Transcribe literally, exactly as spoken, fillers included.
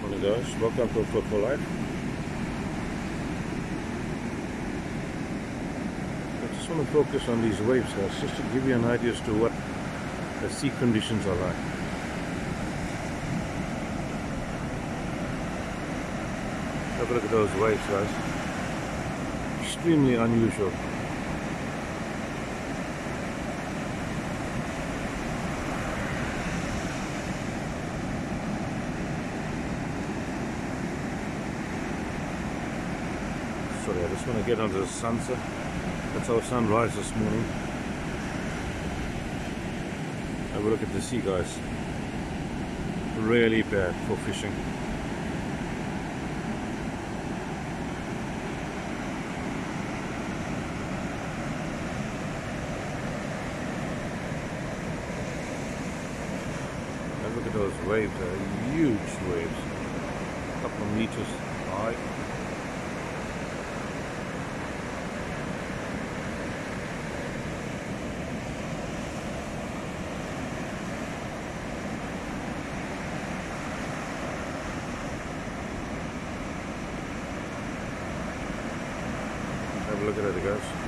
Morning guys, welcome to Food for Life. I just want to focus on these waves guys, just to give you an idea as to what the sea conditions are like. Have a look at those waves guys, extremely unusual. Sorry, I just want to get onto the sunset. That's our sunrise this morning. Have a look at the sea guys. Really bad for fishing. Have a look at those waves, they're huge waves. A couple of meters high. Have a look at it guys.